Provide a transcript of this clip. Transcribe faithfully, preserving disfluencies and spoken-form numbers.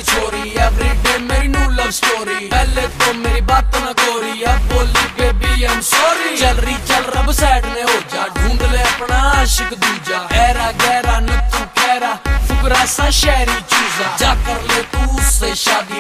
छोरी, एवरीडे मेरी new love story. पहले तो मेरी बात ना कोरी, अब बोली बेबी आई एम सॉरी। चल रही चल रब साइड में हो जा, ढूंढ ले अपना आशिक दूजा। ऐरा गहरा न तू खैरा, फुकरा सा शहरी चूजा, जा कर ले तू उससे शादी।